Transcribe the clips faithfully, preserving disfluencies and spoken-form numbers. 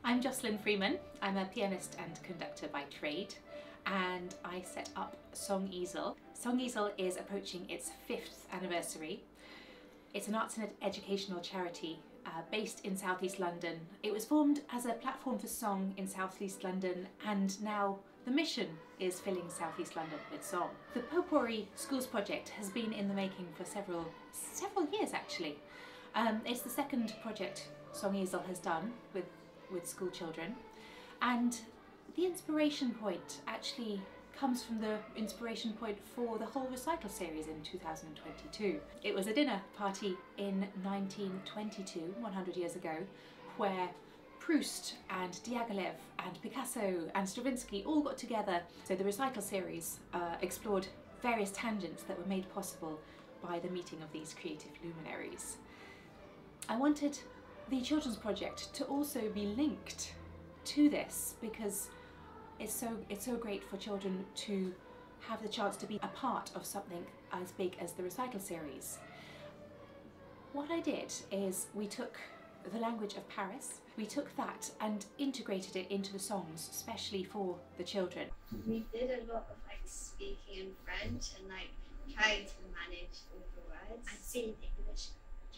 I'm Jocelyn Freeman. I'm a pianist and conductor by trade, and I set up SongEasel. SongEasel is approaching its fifth anniversary. It's an arts and educational charity uh, based in South East London. It was formed as a platform for song in South East London, and now the mission is filling South East London with song. The Potpourri Schools project has been in the making for several, several years actually. Um, it's the second project SongEasel has done with, with school children, and the inspiration point actually comes from the inspiration point for the whole recital series in two thousand twenty-two. It was a dinner party in nineteen twenty-two, one hundred years ago, where Proust and Diaghilev and Picasso and Stravinsky all got together. So the recital series uh, explored various tangents that were made possible by the meeting of these creative luminaries. I wanted the children's project to also be linked to this because it's so, it's so great for children to have the chance to be a part of something as big as the recital series. What I did is we took the language of Paris, we took that and integrated it into the songs, especially for the children. We did a lot of like speaking in French and like trying to manage all the words. And singing English.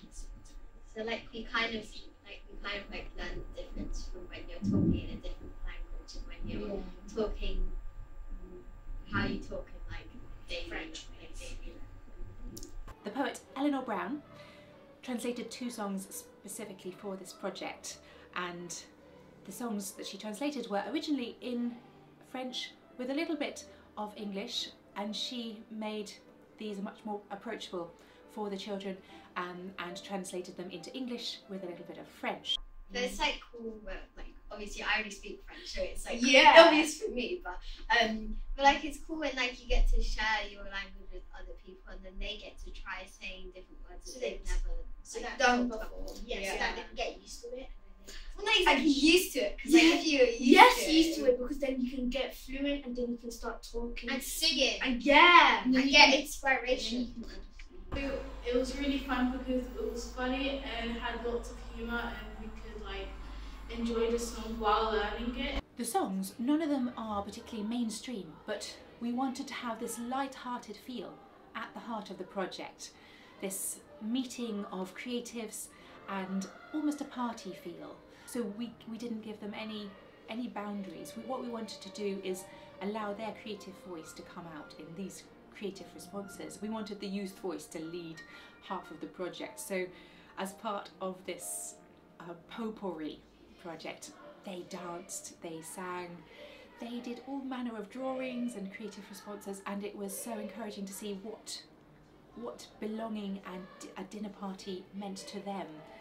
So like we kind of like we kind of like learn the difference from when you're talking in a different language and when you're yeah. talking um, how you talk in like daily French. Like, daily. The poet Eleanor Brown translated two songs specifically for this project, and the songs that she translated were originally in French with a little bit of English, and she made these much more approachable for the children um, and translated them into English with a little bit of French. So it's like cool, but like obviously I already speak French, so it's like yeah. obvious for me. But um, but like it's cool when like you get to share your language with other people, and then they get to try saying different words so that they've they, never so like, that done before. Yeah, yeah, so that they can get used to it. Well, not exactly used to it, because yeah. like if you're used yes, to used it, to it, because then you can get fluent and then you can start talking and singing and yeah, and, and get inspiration. It, it was really fun because it was funny and had lots of humour, and we could like enjoy the song while learning it. The songs, none of them are particularly mainstream, but we wanted to have this light-hearted feel at the heart of the project. This meeting of creatives and almost a party feel. So we, we didn't give them any, any boundaries. We, what we wanted to do is allow their creative voice to come out in these creative responses. We wanted the youth voice to lead half of the project. So as part of this uh, Potpourri project, they danced, they sang, they did all manner of drawings and creative responses, and it was so encouraging to see what, what belonging and a dinner party meant to them.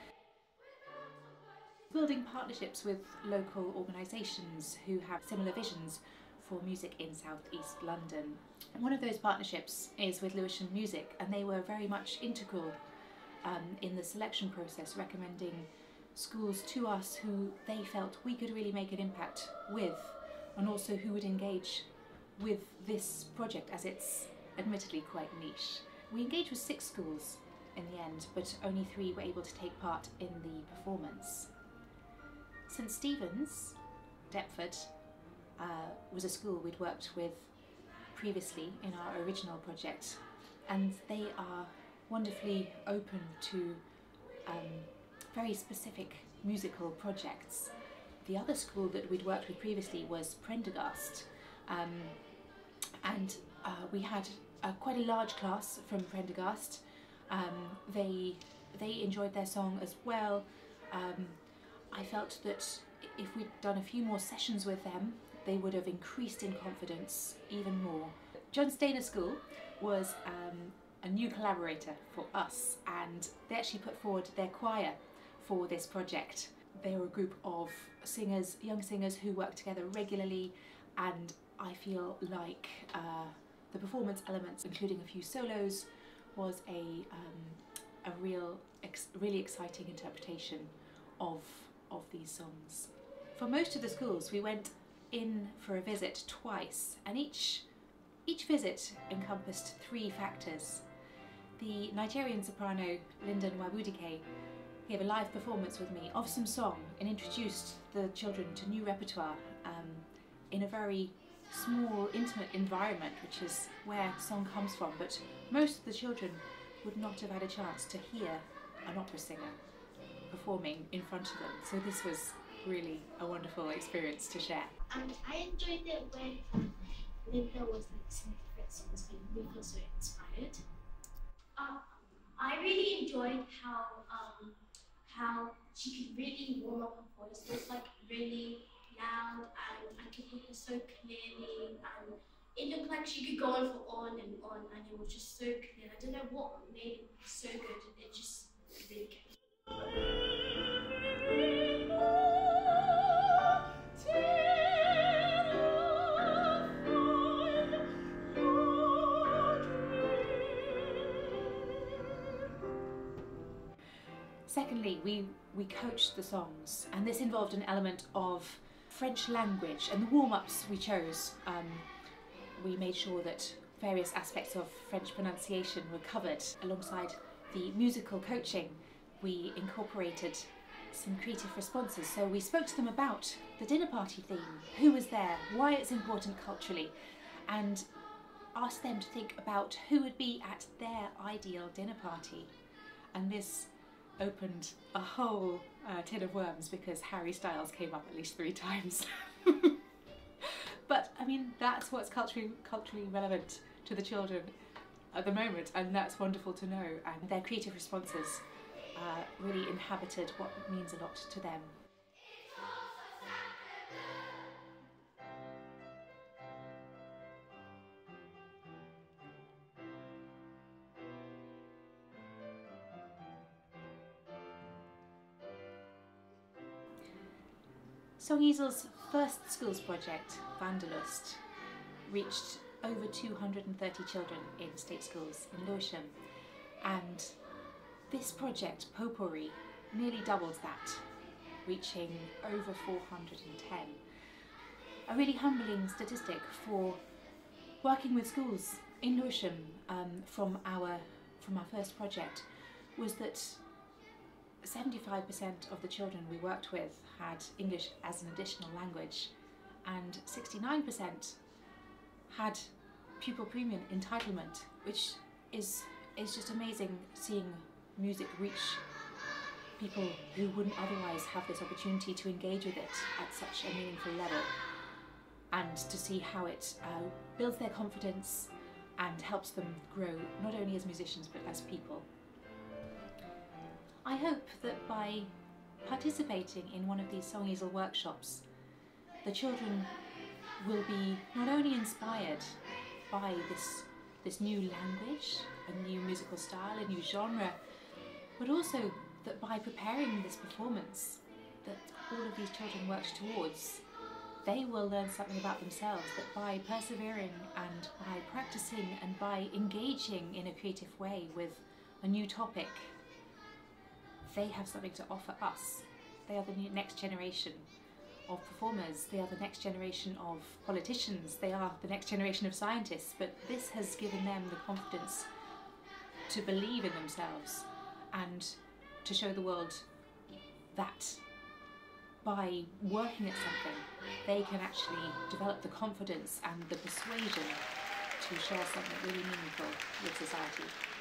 Building partnerships with local organisations who have similar visions for music in South East London. And one of those partnerships is with Lewisham Music, and they were very much integral um, in the selection process, recommending schools to us who they felt we could really make an impact with, and also who would engage with this project, as it's admittedly quite niche. We engaged with six schools in the end, but only three were able to take part in the performance. St Stephen's, Deptford, uh, was a school we'd worked with previously in our original project, and they are wonderfully open to um, very specific musical projects. The other school that we'd worked with previously was Prendergast, um, and uh, we had uh, quite a large class from Prendergast. Um, they, they enjoyed their song as well. Um, I felt that if we'd done a few more sessions with them, they would have increased in confidence even more. John Stainer School was um, a new collaborator for us, and they actually put forward their choir for this project. They were a group of singers, young singers who work together regularly, and I feel like uh, the performance elements, including a few solos, was a, um, a real, ex really exciting interpretation of, of these songs. For most of the schools, we went in for a visit twice, and each, each visit encompassed three factors. The Nigerian soprano Lynda Nwabudike gave a live performance with me of some song and introduced the children to new repertoire um, in a very small, intimate environment, which is where song comes from. But most of the children would not have had a chance to hear an opera singer performing in front of them. So this was really a wonderful experience to share. And I enjoyed it when Lynda was like singing different songs, and we feel so inspired. Uh, I really enjoyed how um, how she could really warm up her voice. It was like really loud, and I could hear her so clearly, and it looked like she could go on for on and on, and it was just so clear. I don't know what made it so good. It just really came. Secondly, we, we coached the songs, and this involved an element of French language, and the warm-ups we chose, um, we made sure that various aspects of French pronunciation were covered. Alongside the musical coaching, we incorporated some creative responses. So we spoke to them about the dinner party theme, who was there, why it's important culturally, and asked them to think about who would be at their ideal dinner party. And this opened a whole uh, tin of worms, because Harry Styles came up at least three times. But I mean, that's what's culturally, culturally relevant to the children at the moment, and that's wonderful to know. And their creative responses uh, really inhabited what means a lot to them. SongEasel's first schools project, Vanderlust, reached over two hundred thirty children in state schools in Lewisham, and this project, Potpourri, nearly doubled that, reaching over four hundred ten. A really humbling statistic for working with schools in Lewisham um, from our from our first project was that seventy-five percent of the children we worked with had English as an additional language, and sixty-nine percent had pupil premium entitlement, which is, is just amazing, seeing music reach people who wouldn't otherwise have this opportunity to engage with it at such a meaningful level, and to see how it uh, builds their confidence and helps them grow not only as musicians but as people. I hope that by participating in one of these SongEasel workshops, the children will be not only inspired by this, this new language, a new musical style, a new genre, but also that by preparing this performance that all of these children worked towards, they will learn something about themselves, that by persevering and by practicing and by engaging in a creative way with a new topic, they have something to offer us. They are the new next generation of performers, they are the next generation of politicians, they are the next generation of scientists, but this has given them the confidence to believe in themselves and to show the world that by working at something, they can actually develop the confidence and the persuasion to share something really meaningful with society.